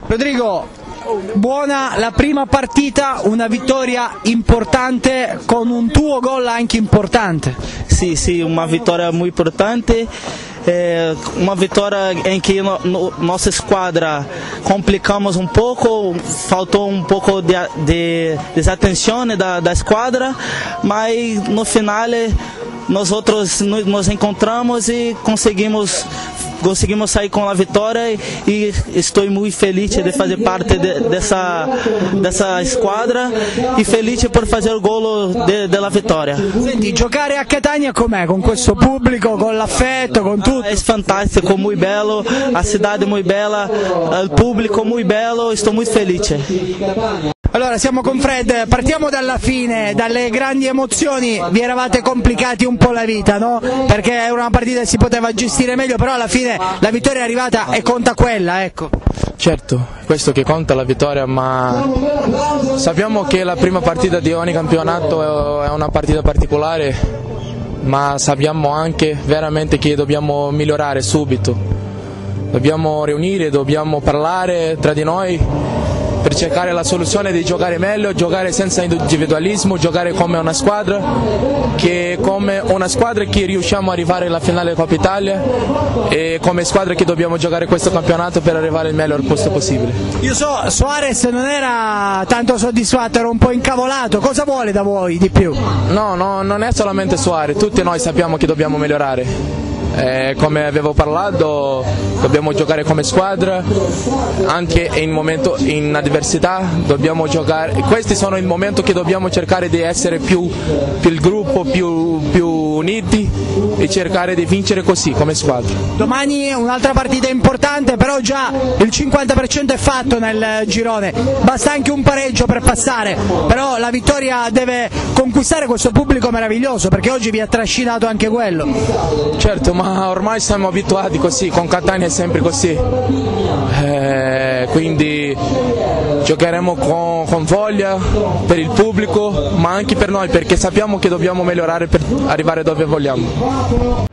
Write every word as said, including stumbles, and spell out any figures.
Rodrigo, buona la prima partita, una vittoria importante con un tuo gol anche importante. Sì, sì, una vittoria molto importante. É uma vitória em que no, no, nossa esquadra complicamos um pouco, faltou um pouco de, de desatenção da, da esquadra, mas no final nós outros nos encontramos e conseguimos conseguimos sair com a vitória e estou muito feliz de fazer parte de, dessa dessa esquadra e feliz por fazer o gol della vittoria. Senti, giocare a Catania com'è? Con questo pubblico, con l'affetto, con tutto? È fantastico, molto bello, a cidade molto bella, il pubblico molto bello, sto molto felice. Allora siamo con Fred, partiamo dalla fine, dalle grandi emozioni, vi eravate complicati un po' la vita, no? Perché era una partita che si poteva gestire meglio, però alla fine la vittoria è arrivata e conta quella, ecco. Certo, questo che conta la vittoria, ma sappiamo che la prima partita di ogni campionato è una partita particolare, ma sappiamo anche veramente che dobbiamo migliorare subito, dobbiamo riunire, dobbiamo parlare tra di noi per cercare la soluzione di giocare meglio, giocare senza individualismo, giocare come una squadra, che come una squadra che riusciamo ad arrivare alla finale Coppa Italia e come squadra che dobbiamo giocare questo campionato per arrivare al meglio al posto possibile. Io so, Suarez non era tanto soddisfatto, era un po' incavolato, cosa vuole da voi di più? No, no, non è solamente Suarez, tutti noi sappiamo che dobbiamo migliorare. Eh, come avevo parlato, dobbiamo giocare come squadra, anche in, momento, in avversità dobbiamo giocare. Questi sono i momenti che dobbiamo cercare di essere più, più il gruppo, più, più uniti e cercare di vincere così come squadra. Domani un'altra partita importante, però già il cinquanta per cento è fatto nel girone, basta anche un pareggio per passare, però la vittoria deve conquistare questo pubblico meraviglioso, perché oggi vi ha trascinato anche quello. Certo, ma ormai siamo abituati così, con Catania è sempre così, eh, quindi giocheremo con, con voglia per il pubblico, ma anche per noi, perché sappiamo che dobbiamo migliorare per arrivare dove vogliamo.